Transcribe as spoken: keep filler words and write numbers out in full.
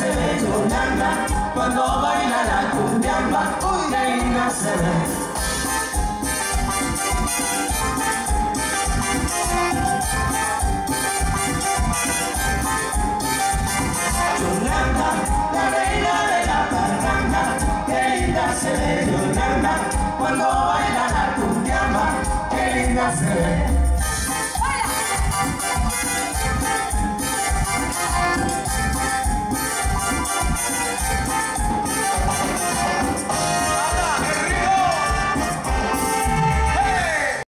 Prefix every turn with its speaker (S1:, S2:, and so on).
S1: se ve Yolanda, cuando baila la cumbiamba, uy, qué linda se ve. Yolanda, la reina de la parranda, qué linda se ve Yolanda, cuando baila la cumbiamba, qué linda se ve.